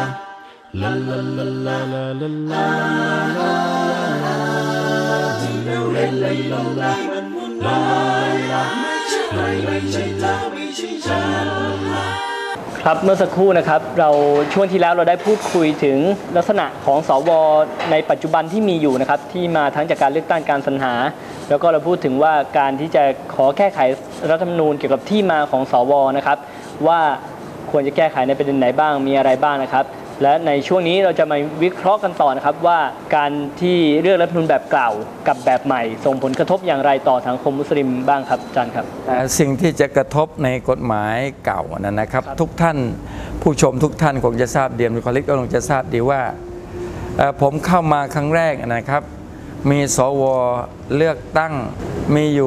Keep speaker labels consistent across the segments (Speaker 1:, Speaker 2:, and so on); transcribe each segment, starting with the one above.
Speaker 1: ครับเมื่อสักครู่นะครับเราช่วงที่แล้วเราได้พูดคุยถึงลักษณะของสวในปัจจุบันที่มีอยู่นะครับที่มาทั้งจากการเลือกตั้งการสรรหาแล้วก็เราพูดถึงว่าการที่จะขอแก้ไขรัฐธรรมนูญเกี่ยวกับที่มาของสวนะครับว่าควรจะแก้ไขในประเด็นไหนบ้างมีอะไรบ้างนะครับและในช่วงนี้เราจะมาวิเคราะห์กันต่อนะครับว่าการที่เลือกรัฐธรรมนูญแบบเก่ากับแบบใหม่ส่งผลกระทบอย่างไรต่อสังคมมุสลิมบ้างครับอาจารย์ครับ
Speaker 2: สิ่งที่จะกระทบในกฎหมายเก่านะครับทุกท่านผู้ชมทุกท่านคงจะทราบเดียมวิคลิกก็คงจะทราบดีว่าผมเข้ามาครั้งแรกนะครับมีสวเลือกตั้งมีอยู่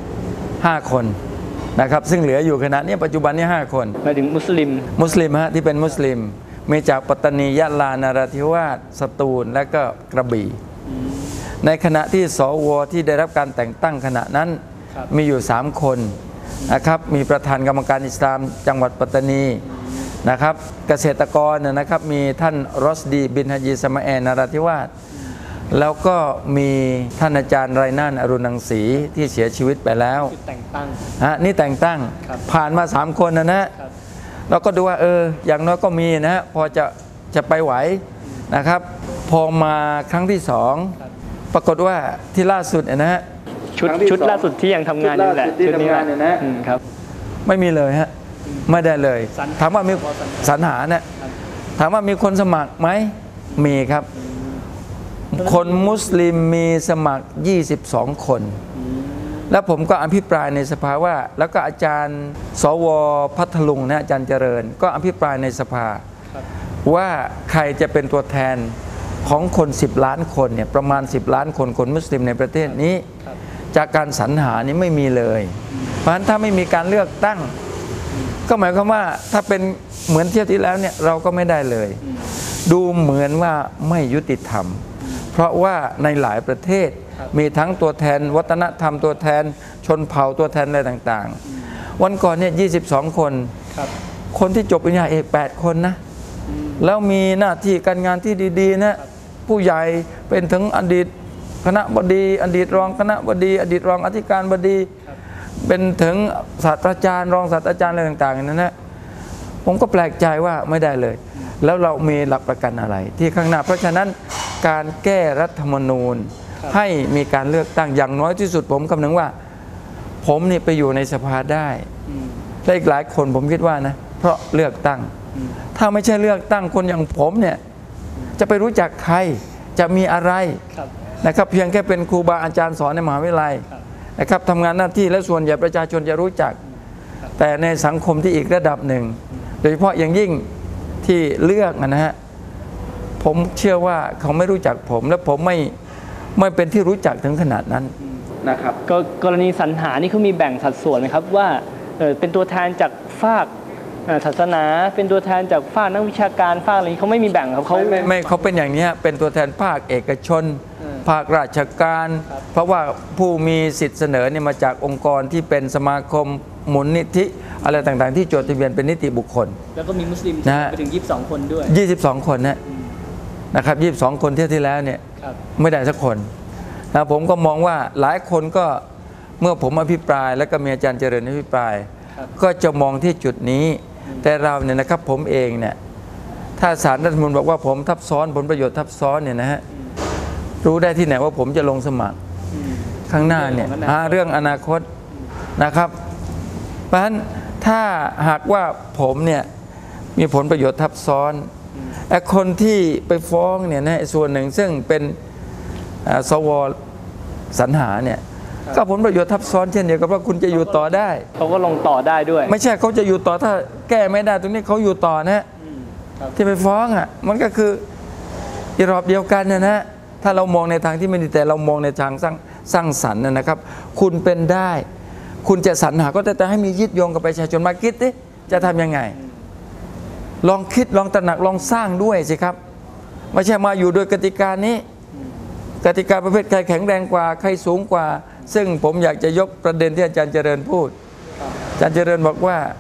Speaker 2: 5 คนนะครับซึ่งเหลืออยู่ขณะนี้ปัจจุบันนี้5 คน
Speaker 1: หมายถึงมุสลิม
Speaker 2: ฮะที่เป็นมุสลิมมีจากปัตตานียะลานราธิวาสสตูลและก็กระบี่ในขณะที่สวที่ได้รับการแต่งตั้งขณะนั้นมีอยู่3 คนนะครับมีประธานกรรมการอิสลามจังหวัดปัตตานีนะครับเกษตรกรนะครับมีท่านรอสดีบินฮาจีสมาแอนนราธิวาสแล้วก็มีท่านอาจารย์ไรน่านอรุณังสีที่เสียชีวิตไปแล้ว
Speaker 1: แต่งตั้ง
Speaker 2: นี่แต่งตั้งผ่านมา3 คนนะเราก็ดูว่าอย่างน้อยก็มีนะพอจะไปไหวนะครับพอมาครั้งที่2ปรากฏว่าที่ล่าสุดนะฮะ
Speaker 1: ชุดล่าสุดที่ยังทำงานอยู่แหละชุดนี้ครับ
Speaker 2: ไม่มีเลยฮะไม่ได้เลยถามว่ามีสรรหานะถามว่ามีคนสมัครไหมมีครับคนมุสลิมมีสมัคร22 คนแล้วผมก็อภิปรายในสภาว่าแล้วก็อาจารย์สวพัทลุงนะอาจารย์เจริญก็อภิปรายในสภาว่าใครจะเป็นตัวแทนของคน10 ล้านคนเนี่ยประมาณ10 ล้านคนคนมุสลิมในประเทศนี้จากการสรรหานี้ไม่มีเลยเพราะฉะนั้นถ้าไม่มีการเลือกตั้งก็หมายความว่าถ้าเป็นเหมือนเที่ยวที่แล้วเนี่ยเราก็ไม่ได้เลยดูเหมือนว่าไม่ยุติธรรมเพราะว่าในหลายประเทศมีทั้งตัวแทนวัฒนธรรมตัวแทนชนเผ่าตัวแทนอะไรต่างๆวันก่อนเนี่ย22 คนคนที่จบปริญญาเอก8 คนนะแล้วมีหน้าที่การงานที่ดีๆนะผู้ใหญ่เป็นถึงอดีตคณบดีอดีตรองคณบดีอดีตรองอธิการบดีเป็นถึงศาสตราจารย์รองศาสตราจารย์อะไรต่างๆนั้นนะผมก็แปลกใจว่าไม่ได้เลยแล้วเรามีหลักประกันอะไรที่ข้างหน้าเพราะฉะนั้นการแก้รัฐธรรมนูญให้มีการเลือกตั้งอย่างน้อยที่สุดผมคำนึงว่าผมนี่ไปอยู่ในสภาได้และอีกหลายคนผมคิดว่านะเพราะเลือกตั้งถ้าไม่ใช่เลือกตั้งคนอย่างผมเนี่ยจะไปรู้จักใครจะมีอะไรนะครับเพียงแค่เป็นครูบาอาจารย์สอนในมหาวิทยาลัยนะครับทำงานหน้าที่และส่วนใหญ่ประชาชนจะรู้จักแต่ในสังคมที่อีกระดับหนึ่งโดยเฉพาะอย่างยิ่งที่เลือกนะฮะผมเชื่อว่าเขาไม่รู้จักผมและผมไม่เป็นที่รู้จักถึงขนาดนั้นนะครับ
Speaker 1: ก็กรณีสรรหานี่เขามีแบ่งสัดส่วนไหมครับว่าเป็นตัวแทนจากฝากศาสนาเป็นตัวแทนจากฝากนักวิชาการฝากอะไรเขาไม่มีแบ่งครับเขา
Speaker 2: ไม่เขาเป็นอย่างนี้เป็นตัวแทนภาคเอกชนภาคราชการเพราะว่าผู้มีสิทธิ์เสนอเนี่ยมาจากองค์กรที่เป็นสมาคมมูลนิธิอะไรต่างๆที่จดทะเบียนเป็นนิติบุคคล
Speaker 1: แล้วก็มีมุสลิมไปถึง22 คนด้วย
Speaker 2: 22 คนนะครับ22 คนที่แล้วเนี่ยไม่ได้สักคนนะผมก็มองว่าหลายคนก็เมื่อผมอภิปรายแล้วก็มีอาจารย์เจริญอภิปรายก็จะมองที่จุดนี้แต่เราเนี่ยนะครับผมเองเนี่ยถ้าศาลรัฐธรรมนูญบอกว่าผมทับซ้อนผลประโยชน์ทับซ้อนเนี่ยนะฮะรู้ได้ที่ไหนว่าผมจะลงสมัครข้างหน้าเนี่ยเรื่องอนาคตนะครับเพราะฉะนั้นถ้าหากว่าผมเนี่ยมีผลประโยชน์ทับซ้อนไอ้คนที่ไปฟ้องเนี่ยนะส่วนหนึ่งซึ่งเป็นสวสรรหาเนี่ยก็ผลประโยชน์ทับซ้อนเช่นเดียวกับว่าคุณจะอยู่ต่อได้
Speaker 1: เขาก็ลงต่อได้ด้วย
Speaker 2: ไม่ใช่เขาจะอยู่ต่อถ้าแก้ไม่ได้ตรงนี้เขาอยู่ต่อนะที่ไปฟ้องมันก็คืออีรอบเดียวกันนะถ้าเรามองในทางที่ไม่ดีแต่เรามองในทางสร้างสรรค์นะครับคุณเป็นได้คุณจะสรรหาก็แต่ให้มียึดโยงกับประชาชนมาคิดดิจะทำยังไงลองคิดลองตระหนักลองสร้างด้วยสิครับไม่ใช่มาอยู่โดยกติกานี้กติกาประเภทใครแข็งแรงกว่าใครสูงกว่าซึ่งผมอยากจะยกประเด็นที่อาจารย์เจริญพูดอาจารย์เจริญบอกว่า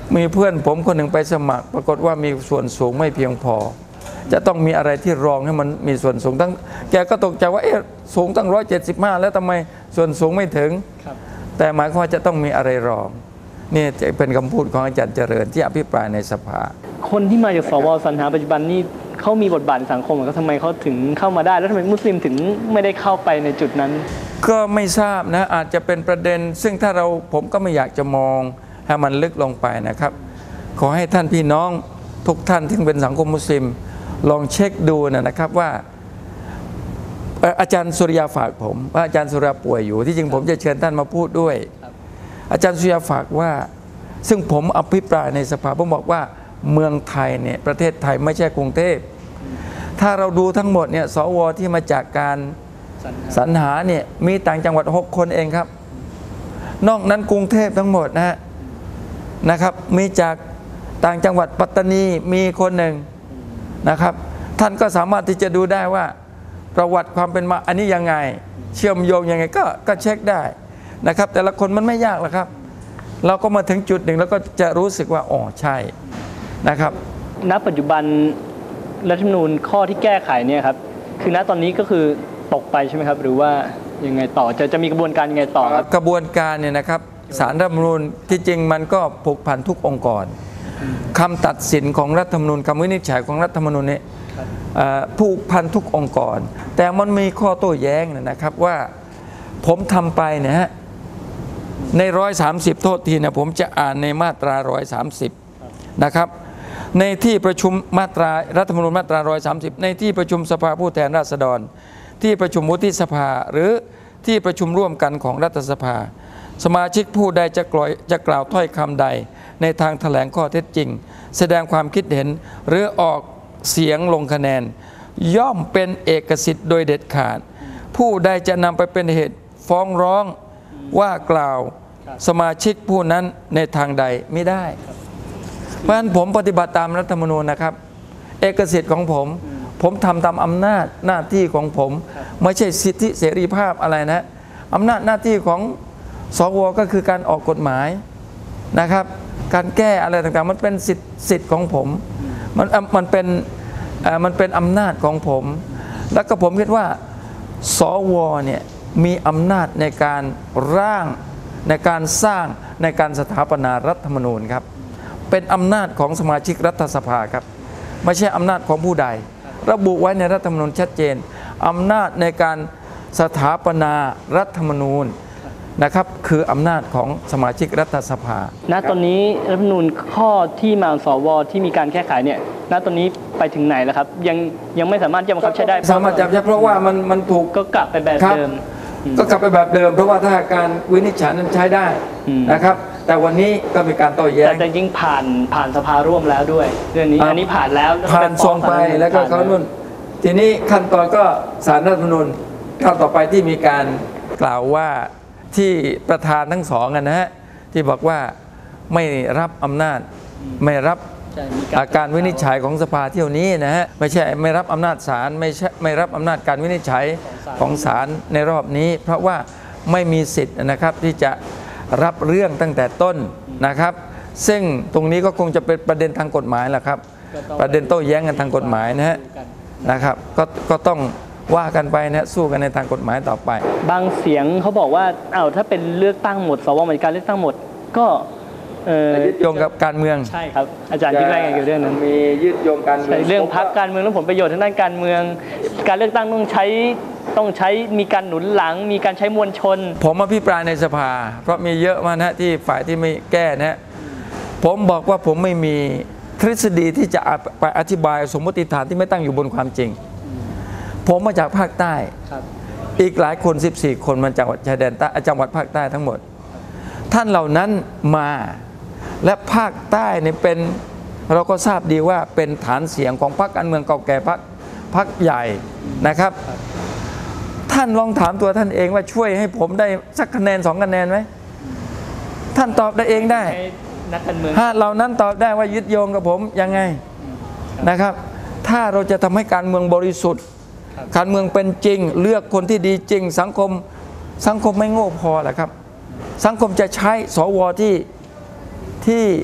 Speaker 2: มีเพื่อนผมคนหนึ่งไปสมัคร ปรากฏว่ามีส่วนสูงไม่เพียงพอ จะต้องมีอะไรที่รองให้มันมีส่วนสูงตั้งแกก็ตกใจว่าสูงตั้ง175แล้วทำไมส่วนสูงไม่ถึงแต่หมายความว่าจะต้องมีอะไรรองนี่จะเป็นคำพูดของอาจารย์เจริญที่อภิปรายในสภา
Speaker 1: คนที่มาจากสวสรรหาปัจจุบันนี่เขามีบทบาทในสังคมก็ทำไมเขาถึงเข้ามาได้แล้วทำไมมุสลิมถึงไม่ได้เข้าไปในจุดนั้น
Speaker 2: ก็ไม่ทราบนะอาจจะเป็นประเด็นซึ่งถ้าผมก็ไม่อยากจะมองให้มันลึกลงไปนะครับขอให้ท่านพี่น้องทุกท่านที่เป็นสังคมมุสลิมลองเช็คดูนะครับว่าอาจารย์สุริยาฝากผมว่าอาจารย์สุริยาป่วยอยู่ที่จริงผมจะเชิญท่านมาพูดด้วยอาจารย์สุริยาฝากว่าซึ่งผมอภิปรายในสภาผมบอกว่าเมืองไทยเนี่ยประเทศไทยไม่ใช่กรุงเทพถ้าเราดูทั้งหมดเนี่ยสวที่มาจากการสรรหาเนี่ยมีต่างจังหวัด6 คนเองครับนอกนั้นกรุงเทพทั้งหมดนะครับมีจากต่างจังหวัดปัตตานีมีคนหนึ่งนะครับท่านก็สามารถที่จะดูได้ว่าประวัติความเป็นมาอันนี้ยังไงเชื่อมโยงยังไงก็เช็คได้นะครับแต่ละคนมันไม่ยากหรอกครับเราก็มาถึงจุดหนึ่งแล้วก็จะรู้สึกว่าอ๋อใช่นะครับ
Speaker 1: ณปัจจุบันรัฐธรรมนูญข้อที่แก้ไขเนี่ยครับคือณตอนนี้ก็คือตกไปใช่ไหมครับหรือว่ายังไงต่อจะมีกระบวนการยังไงต่อครับ
Speaker 2: กระบวนการเนี่ยนะครับศาลรัฐธรรมนูญที่จริงมันก็ผูกพันทุกองค์กรคำตัดสินของรัฐธรรมนูญคำวินิจฉัยของรัฐธรรมนูญนี้ผูกพันทุกองค์กรแต่มันมีข้อโต้แย้งนะครับว่าผมทำไปนะฮะใน130โทษทีนะผมจะอ่านในมาตรา130นะครับในที่ประชุมมาตรารัฐธรรมนูญมาตรา130ในที่ประชุมสภาผู้แทนราษฎรที่ประชุมวุฒิสภาหรือที่ประชุมร่วมกันของรัฐสภาสมาชิกผู้ใดจะกล่าวถ้อยคำใดในทางแถลงข้อเท็จจริงแสดงความคิดเห็นหรือออกเสียงลงคะแนนย่อมเป็นเอกสิทธิ์โดยเด็ดขาดผู้ใดจะนำไปเป็นเหตุฟ้องร้องว่ากล่าวสมาชิกผู้นั้นในทางใดไม่ได้เพราะฉะนั้นผมปฏิบัติตามรัฐธรรมนูญนะครับเอกสิทธิ์ของผมทำตามอำนาจหน้าที่ของผมไม่ใช่สิทธิเสรีภาพอะไรนะอำนาจหน้าที่ของสวก็คือการออกกฎหมายนะครับการแก้อะไรต่างๆมันเป็นสิทธิ์ของผมมันเป็นอำนาจของผมแล้วก็ผมคิดว่าสวเนี่ยมีอำนาจในการร่างในการสร้างในการสถาปนารัฐธรรมนูญครับเป็นอำนาจของสมาชิกรัฐสภาครับไม่ใช่อำนาจของผู้ใดระบุไว้ในรัฐธรรมนูญชัดเจนอำนาจในการสถาปนารัฐธรรมนูญนะครับคืออำนาจของสมาชิกรัฐสภา
Speaker 1: ณตอนนี้รัฐธรรมนูญข้อที่มาสวที่มีการแก้ไขเนี่ยณตอนนี้ไปถึงไหนแล้วครับยังไม่สามารถจะบังคับใช้ได้
Speaker 2: สามารถจับใช้เพราะว่ามันถูก
Speaker 1: ก็กลับไปแบบเดิม
Speaker 2: ก็กลับไปแบบเดิมเพราะว่าถ้าการวินิจฉัยนั้นใช้ได้นะครับแต่วันนี้ก็มีการโต้แย้ง
Speaker 1: แต่ยิ่งผ่านสภาร่วมแล้วด้วยเรื่องนี้อันนี้ผ่านแล้ว
Speaker 2: ผ่านส่งไปแล้วก็เขานุ่นทีนี้ขั้นตอนก็ศาลรัฐธรรมนูญขั้นต่อไปที่มีการกล่าวว่าที่ประธานทั้งสองนะฮะที่บอกว่าไม่รับอำนาจไม่รับการวินิจฉัยของสภาเที่ยวนี้นะฮะไม่ใช่ไม่รับอำนาจศาลไม่รับอำนาจการวินิจฉัยของศาลในรอบนี้เพราะว่าไม่มีสิทธิ์นะครับที่จะรับเรื่องตั้งแต่ต้นนะครับซึ่งตรงนี้ก็คงจะเป็นประเด็นทางกฎหมายแหละครับประเด็นโต้แย้งกันทางกฎหมายนะครับก็ต้องว่ากันไปนะสู้กันในทางกฎหมายต่อไป
Speaker 1: บางเสียงเขาบอกว่าถ้าเป็นเลือกตั้งหมดสวมีการเลือกตั้งหมดก็
Speaker 2: ยึดโยงกับการเมือง
Speaker 1: ใช่ครับอาจารย์คิดว่าไงเกี่ยวกับเรื่องนั้น
Speaker 2: มียึดโยงการเมือง
Speaker 1: เรื่องพรรคการเมืองและผลประโยชน์ทางด้านการเมืองการเลือกตั้งต้องใช้มีการหนุนหลังมีการใช้มวลชน
Speaker 2: ผมอภิปรายในสภาเพราะมีเยอะมากนะที่ฝ่ายที่ไม่แก้นะผมบอกว่าผมไม่มีทฤษฎีที่จะไปอธิบายสมมติฐานที่ไม่ตั้งอยู่บนความจริงผมมาจากภาคใต้อีกหลายคน14คนมาจากชายแดนใต้จังหวัดภาคใต้ทั้งหมดท่านเหล่านั้นมาและภาคใต้เนี่ยเป็นเราก็ทราบดีว่าเป็นฐานเสียงของพรรคการเมืองเก่าแก่พรรคใหญ่นะครับท่านลองถามตัวท่านเองว่าช่วยให้ผมได้สักคะแนน2 คะแนนไหมท่านตอบได้เองได้ถ้าเหล่านั้นตอบได้ว่ายึดโยงกับผมยังไงนะครับถ้าเราจะทำให้การเมืองบริสุทธิ์การเมืองเป็นจริงเลือกคนที่ดีจริงสังคมไม่โง่พอแหละครับสังคมจะใช้สวที่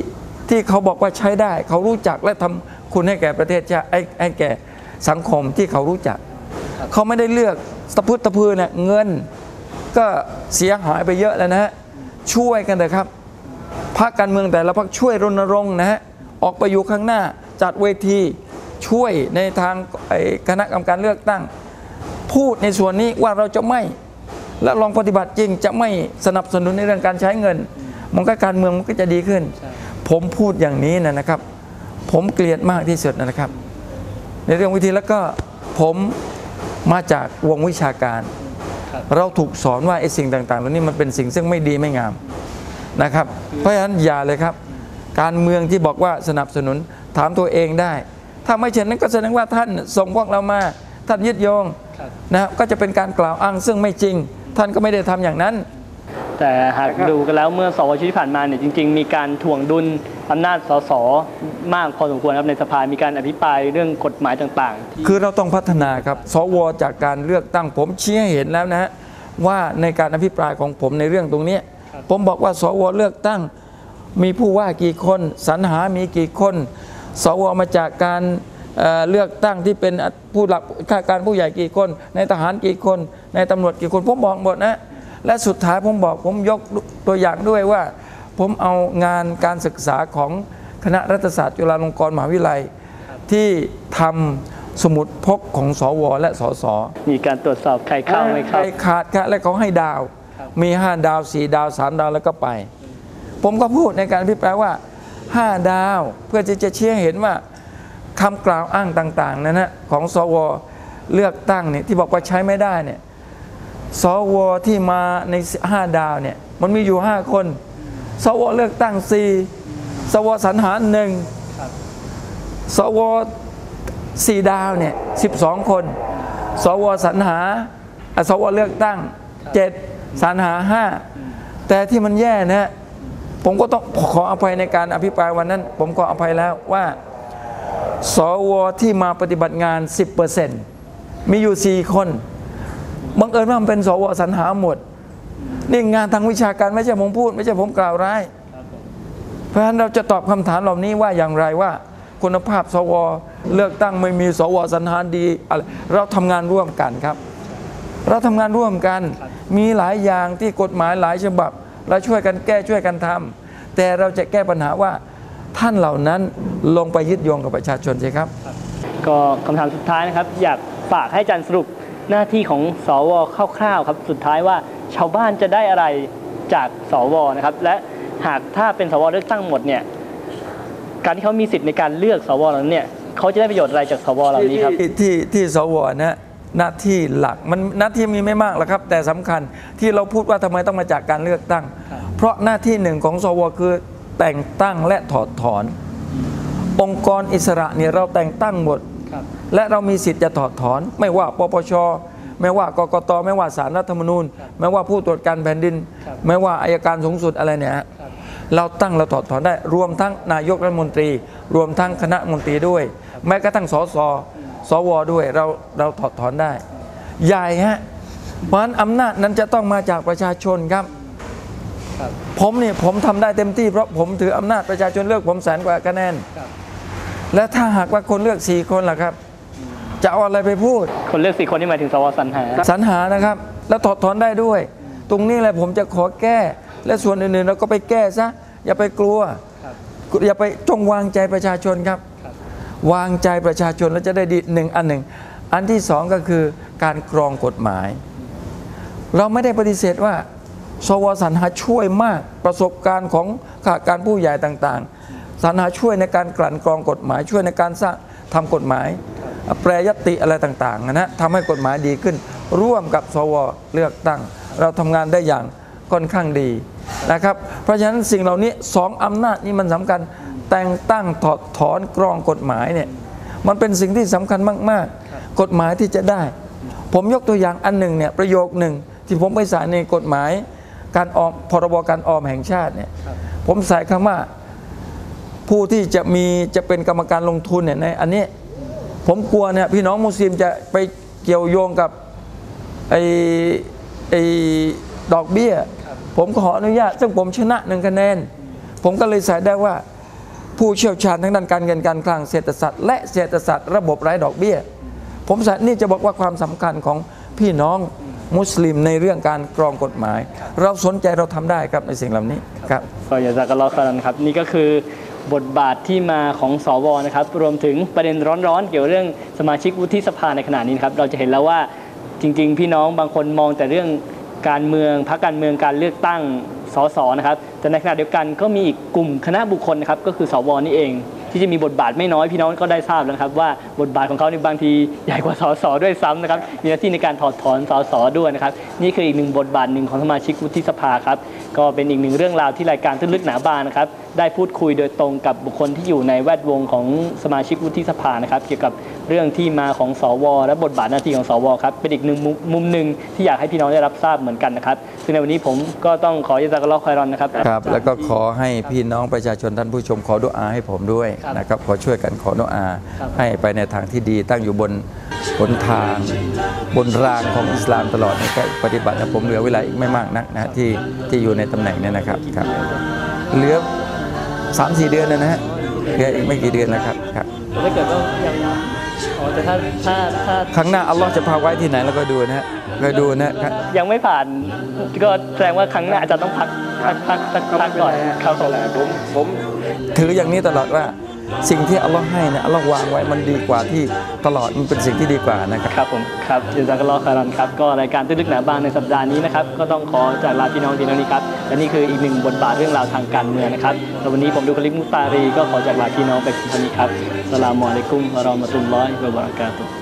Speaker 2: ที่เขาบอกว่าใช้ได้เขารู้จักและทำคุณให้แก่ประเทศชาติให้แก่สังคมที่เขารู้จักเขาไม่ได้เลือกตะพุตะพือเนี่ยเงินก็เสียหายไปเยอะแล้วนะฮะช่วยกันเลยครับพรรคการเมืองแต่ละพรรคช่วยรณรงค์นะฮะออกไปอยู่ข้างหน้าจัดเวทีช่วยในทางคณะกรรมการเลือกตั้งพูดในส่วนนี้ว่าเราจะไม่และลองปฏิบัติจริงจะไม่สนับสนุนในเรื่องการใช้เงินมันก็การเมืองมันก็จะดีขึ้นผมพูดอย่างนี้นะครับ ผมเกลียดมากที่สุดนะครับ ในเรื่องวิธีแล้วก็ผมมาจากวงวิชาการเราถูกสอนว่าไอ้สิ่งต่างๆเหล่านี้มันเป็นสิ่งซึ่งไม่ดีไม่งามนะครับเพราะฉะนั้นอย่าเลยครับการเมืองที่บอกว่าสนับสนุนถามตัวเองได้ถ้าไม่เช่นนั้นก็แสดงว่าท่านส่งพวกเรามาท่านยึดโยงนะครับก็จะเป็นการกล่าวอ้างซึ่งไม่จริงท่านก็ไม่ได้ทำอย่างนั้น
Speaker 1: แต่หากดูกันแล้วเมื่อสวชุดที่ผ่านมาเนี่ยจริงๆมีการถ่วงดุลอำนาจสสมากพอสมควรครับในสภามีการอภิปรายเรื่องกฎหมายต่าง
Speaker 2: ๆคือเราต้องพัฒนาครับสวจากการเลือกตั้งผมชี้ให้เห็นแล้วนะฮะว่าในการอภิปรายของผมในเรื่องตรงนี้ผมบอกว่าสวเลือกตั้งมีผู้ว่ากี่คนสรรหามีกี่คนสวมาจากการเลือกตั้งที่เป็นผู้หลักข้าราชการผู้ใหญ่กี่คนในทหารกี่คนในตำรวจกี่คนผมบอกหมดนะและสุดท้ายผมยกตัวอย่างด้วยว่าผมเอางานการศึกษาของคณะรัฐศาสตร์จุฬาลงกรณ์มหาวิทยาลัยที่ทำสมุดพกของสวและสส
Speaker 1: มีการตรวจสอบใครเข้าไหมครับ
Speaker 2: ใครขาดและเขาให้ดาวมี5 ดาว 4 ดาว 3 ดาวแล้วก็ไปผมก็พูดในการอภิปรายว่า5 ดาวเพื่อที่จะเชี้เห็นว่าคำกล่าวอ้างต่างๆนั้นนะของสวเลือกตั้งเนี่ยที่บอกว่าใช้ไม่ได้เนี่ยสวที่มาใน5 ดาวเนี่ยมันมีอยู่5 คนสวเลือกตั้ง4สวสรรหา1สว4 ดาวเนี่ย12 คนสวสรรหาสวเลือกตั้ง7สรรหา5แต่ที่มันแย่นะผมก็ต้องขออภัยในการอภิปรายวันนั้นผมขออภัยแล้วว่าสวที่มาปฏิบัติงาน 10% มีอยู่4 คนบังเอิญว่ามันเป็นสวสรรหาหมดนี่งานทางวิชาการไม่ใช่ผมพูดไม่ใช่ผมกล่าวร้ายเพราะฉะนั้นเราจะตอบคำถามเหล่านี้ว่าอย่างไรว่าคุณภาพสวเลือกตั้งไม่มีสวสรรหาดีอะไรเราทำงานร่วมกันครับเราทำงานร่วมกันมีหลายอย่างที่กฎหมายหลายฉบับเราช่วยกันแก้ช่วยกันทำแต่เราจะแก้ปัญหาว่าท่านเหล่านั้นลงไปยึดโยงกับประชาชนใช่ครับ
Speaker 1: ก็คำถามสุดท้ายนะครับอยากฝากให้อาจารย์สรุปหน้าที่ของสวคร่าวๆครับสุดท้ายว่าชาวบ้านจะได้อะไรจากสวนะครับและหากถ้าเป็นสวเลือกตั้งหมดเนี่ยการที่เขามีสิทธิ์ในการเลือกสวเหล่านี้เนี่ยเขาจะได้ประโยชน์อะไรจากสวเหล่านี้ครับ
Speaker 2: ที่สวนะหน้าที่หลักมันหน้าที่มีไม่มากหรอกครับแต่สำคัญที่เราพูดว่าทำไมต้องมาจากการเลือกตั้งเพราะหน้าที่หนึ่งของสวคือแต่งตั้งและถอดถอนองค์กรอิสระเนี่ยเราแต่งตั้งหมดและเรามีสิทธิ์จะถอดถอนไม่ว่าปปชไม่ว่ากกตไม่ว่าศาลรัฐธรรมนูญไม่ว่าผู้ตรวจการแผ่นดินไม่ว่าอัยการสูงสุดอะไรเนี่ยเราตั้งเราถอดถอนได้รวมทั้งนายกรัฐมนตรีรวมทั้งคณะมนตรีด้วยแม้กระทั่งสวด้วยเราถอดถอนได้ใหญ่ฮะเพราะฉะนั้นอำนาจนั้นจะต้องมาจากประชาชนครับผมทำได้เต็มที่เพราะผมถืออำนาจประชาชนเลือกผม100,000 กว่าคะแนนและถ้าหากว่าคนเลือก4 คนล่ะครับจะเอาอะไรไปพูด
Speaker 1: คนเลือก4 คนนี่หมายถึงสวสรร
Speaker 2: หานะครับแล้วถอดถอนได้ด้วยตรงนี้แหละผมจะขอแก้และส่วนอื่นๆเราก็ไปแก้ซะอย่าไปกลัวอย่าไปจงวางใจประชาชนครับวางใจประชาชนแล้วจะได้ดีอันที่2ก็คือการกรองกฎหมายเราไม่ได้ปฏิเสธว่าสวสรรหาช่วยมากประสบการณ์ของข้าราชการผู้ใหญ่ต่างๆสรรหาช่วยในการกลั่นกรองกฎหมายช่วยในการสร้างทำกฎหมายแปรยติอะไรต่างๆนะทำให้กฎหมายดีขึ้นร่วมกับสวเลือกตั้งเราทำงานได้อย่างค่อนข้างดีนะครับเพราะฉะนั้นสิ่งเหล่านี้2 อำนาจนี้มันสำคัญแต่งตั้งถอดถอนกรองกฎหมายเนี่ยมันเป็นสิ่งที่สำคัญมากๆกฎหมายที่จะได้ผมยกตัวอย่างอันหนึ่งเนี่ยประโยคหนึ่งที่ผมไปใส่ในกฎหมายการออมพรบการออมแห่งชาติเนี่ยผมใส่คำว่าผู้ที่จะเป็นกรรมการลงทุนเนี่ยในอันนี้ผมกลัวเนี่ยพี่น้องมุสลิมจะไปเกี่ยวโยงกับไอ้ดอกเบี้ยผมขออนุญาตซึ่งผมชนะ1 คะแนนผมก็เลยใส่ได้ว่าผู้เชี่ยวชาญทั้งด้านการเงินการคลังเศรษฐศาสตร์และเศรษฐศาสตร์ระบบไร้ดอกเบี้ยผมนี่จะบอกว่าความสำคัญของพี่น้องมุสลิมในเรื่องการกรองกฎหมาย เราสนใจเราทำได้ครับในสิ่งเหล่านี้ครับ
Speaker 1: ก็อยากจะกล่าวกันครับนี่ก็คือบทบาทที่มาของสวนะครับรวมถึงประเด็นร้อนๆเกี่ยวเรื่องสมาชิกวุฒิสภาในขณะนี้ครับเราจะเห็นแล้วว่าจริงๆพี่น้องบางคนมองแต่เรื่องการเมืองพรรคการเมืองการเลือกตั้งสสนะครับแต่ในขณะเดียวกันก็มีอีกกลุ่มคณะบุคคลนะครับก็คือสวนี่เองที่จะมีบทบาทไม่น้อยพี่น้องก็ได้ทราบแล้วครับว่าบทบาทของเขาในบางทีใหญ่กว่าสสด้วยซ้ำนะครับมีหน้าที่ในการถอดถอนสสด้วยนะครับนี่คืออีกหนึ่งบทบาทหนึ่งของสมาชิกวุฒิสภาครับก็เป็นอีกหนึ่งเรื่องราวที่รายการตื้นลึกหนาบางนะครับได้พูดคุยโดยตรงกับบุคคลที่อยู่ในแวดวงของสมาชิกวุฒิสภานะครับเกี่ยวกับเรื่องที่มาของสวและบทบาทหน้าที่ของสวครับเป็นอีกหนึ่งมุมหนึ่งที่อยากให้พี่น้องได้รับทราบเหมือนกันนะครับซึ่งในวันนี้ผมก็ต้องขอยะซากัลลอฮุค็อยรอนนะครับ
Speaker 2: ครับแล้วก็ขอให้พี่น้องประชาชนท่านผู้ชมขอดุอาให้ผมด้วยนะครับขอช่วยกันขอดุอาให้ไปในทางที่ดีตั้งอยู่บนหนทางบนรางของอิสลามตลอดในการปฏิบัตินะผมเหลือเวลาอีกไม่มากนักนะที่อยู่ในตำแหน่งนี้นะครับครับเหลือ 3-4 เดือนนะฮะเหลืออีกไม่กี่เดือนแล้วครับครับ
Speaker 1: ถ้าเกิดว่ายังแต่ถ้า
Speaker 2: ครั้งหน้าอัลลอฮ์จะพาไว้ที่ไหนแล้วก็ดูนะฮะก็ดูนะครับ
Speaker 1: ยังไม่ผ่านก็แสดงว่าครั้งหน้าอาจจะต้องพักก่อนครับ
Speaker 2: ผมถืออย่างนี้ตลอดว่าสิ่งที่อัลลอฮ์ให้นะอัลลอฮ์วางไว้มันดีกว่าที่ตลอดมันเป็นสิ่งที่ดีกว่านะครับ
Speaker 1: ครับผมครับยะซากัลลอฮุค็อยรอนครับก็รายการตื้นลึกหนาบางในสัปดาห์นี้นะครับก็ต้องขอจากลาพี่น้องทีนี้ครับและนี่คืออีกหนึ่งบทบาทเรื่องราวทางการเมืองนะครับและวันนี้ผมดูคลิปมุตารีก็ขอจากลาพี่น้องไปเพียงเท่านี้ครับอัสสลามุอะลัยกุมวะเราะห์มะตุลลอฮิวะบะเราะกาตุฮ์